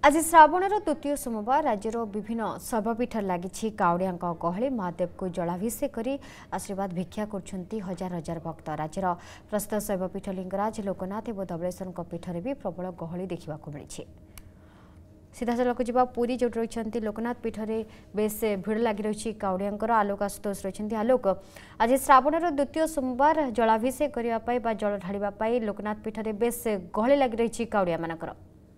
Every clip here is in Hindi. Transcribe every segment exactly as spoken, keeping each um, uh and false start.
आज श्रावणर द्वितीय सोमवार राज्यर विभिन्न शैवपीठ लगी काउड़िया गहली महादेव को जलाभिषेक कर आशीर्वाद भिक्षा कर हजार हजार भक्त राज्यर प्रसिद्ध शैवपीठ लिंगराज लोकनाथ और धवलेश्वर पीठ में भी प्रबल गहली देखा मिली। सीधासलख जा पुरी जो रही लोकनाथ पीठ में बेस भिड़ लगी रही काउड़िया आलोक आशुतोष रही आलोक आज श्रावणर द्वितीय सोमवार जलाभिषेक करने जल ढाड़ा लोकनाथ पीठ में बेस गहली लगी रही काउड़िया मानकर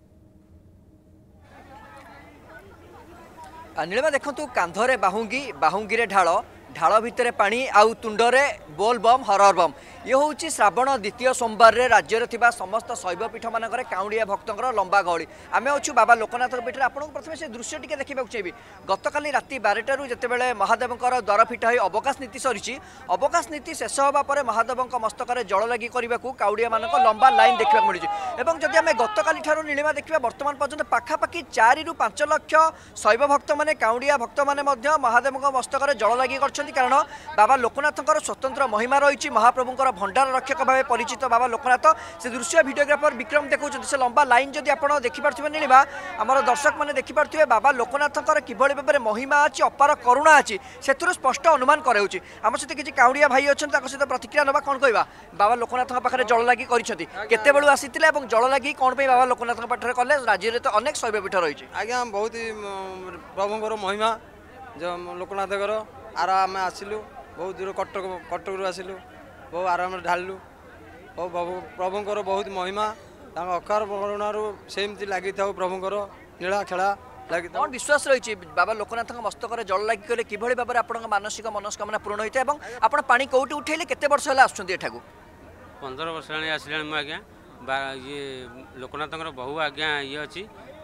नीलिमा देखु कांधरे बाहुंगी बाहुंगी ढाल ढाल भितर पानी आउ तुंडरे बोलबम हरहर बम ये हूँ श्रावण द्वितीय सोमवार रे राज्य में समस्त शैवपीठ मानक काउड़िया भक्तर लंबा गहली आम अच्छु बाबा लोकनाथ पीठ आपको प्रथम से दृश्य टी देखा चाहिए। गतकाली राति बारटू जितेबाला महादेव द्वार फिटा हो अवकाश नीति सरी अवकाश नीति शेष होगापर महादेव मस्तक जल लगी करने को काउड़िया मानक लंबा लाइन देखा मिली और जदि आम गतकाली ठारू नीलिमा देखा बर्तमान पर्यंत पाखापाखि चारि रु पांच लक्ष शैव भक्त मैंने काउड़िया भक्त मैंने महादेव मस्तक जल लगी कारण बाबा लोकनाथ स्वतंत्र महिमा रही महाप्रभुंर भंडार रक्षक भाव परिचित बाबा लोकनाथ से दृश्य भिडियोग्राफर विक्रम देखा से लंबा लाइन जदि आप देखिपे नीलिमा आमर दर्शक मैंने देखिपे बाबा लोकनाथ किभली भाव में महिमा अच्छी अपार करुणा अच्छी से स्पष्ट अनुमान कराऊँगी आम सहित किसी काउड़िया भाई अच्छा सहित प्रतिक्रिया ना कौन कहवा बाबा लोकनाथ पाखे जल लगी करते बेलू आसी जल लगी कौन बाबा लोकनाथ पाखे कले राज्य में तो अनेक शैवपीठ रही आज्ञा बहुत प्रभुंर महिमा जो लोकनाथ आर आम आसिलु बहुत दूर कटक कटक आसिलु बहुत आराम ढालु प्रभुंर बहुत महिमा अकार करुणारू सेमती लगी था प्रभुंर नीला खेला लगी कौन विश्वास रही बाबा लोकनाथ मस्तक जल लगी कले किभली भाव में आप मानसिक मनस्कामना पूर्ण होता है आप पानी कौटी उठेले केते वर्ष है आसुँच पंदर वर्ष आसला आज्ञा ये लोकनाथ बहु आज्ञा ये अच्छी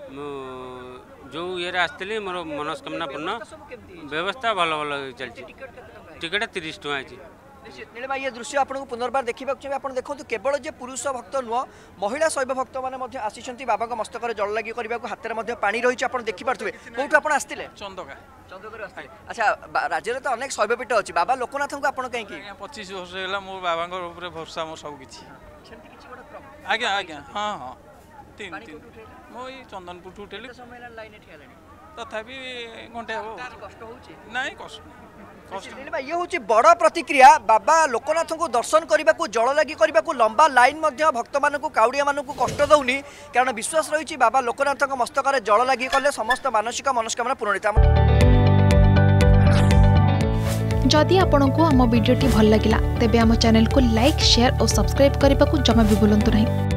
जो ये आसती मोर मनस्कामना पूर्ण व्यवस्था भल भल चलती टिकेट तीस टଙ୍କା नीलिमा ये दृश्य आपको पुनर्बार देखा चाहिए आप देखो केवल जे पुरुष भक्त नुह महिला शैव भक्त मैंने आसी बाबा मस्तक जल लगी करने को हाथ में पानी रही आप देखिपे कौटू आप आसते चंदका चंदका अच्छा राज्य में तो अनेक शैवपीठ अच्छी बाबा लोकनाथ को आप कहीं पच्चीस वर्ष है मो बाबा भरसा मोर सब किसी आज्ञा आज्ञा हाँ हाँ तीन तीन मो चंदनपुर उठेली तथापि घंटे हम कष्ट ना कष्ट ये हूँ बड़ प्रतिक्रिया बाबा लोकनाथ को दर्शन करने को जल लगी करने को लंबा लाइन भक्त मान काउड़िया मान कष्ट दौनी कारण विश्वास रही बाबा लोकनाथ मस्तक जल लगी कले समस्त मानसिक मनस्कामना पूर्ण होता। जदि आपंक आम भिडी भल लगा तेब आम चैनल को लाइक शेयर और सब्सक्राइब करने को जमा भी भूलु नहीं।